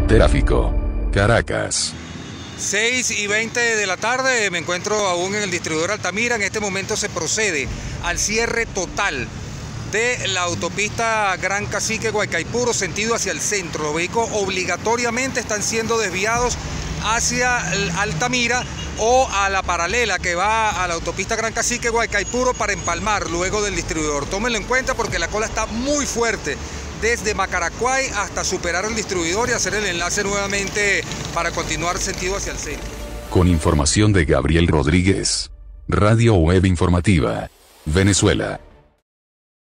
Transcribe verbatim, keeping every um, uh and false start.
Tráfico. Caracas. seis y veinte de la tarde, me encuentro aún en el distribuidor Altamira. En este momento se procede al cierre total de la autopista Gran Cacique Guaycaipuro, sentido hacia el centro. Los vehículos obligatoriamente están siendo desviados hacia Altamira o a la paralela que va a la autopista Gran Cacique Guaycaipuro para empalmar luego del distribuidor. Tómenlo en cuenta porque la cola está muy fuerte desde Macaracuay hasta superar el distribuidor y hacer el enlace nuevamente para continuar sentido hacia el centro. Con información de Gabriel Rodríguez. Radio Web Informativa. Venezuela.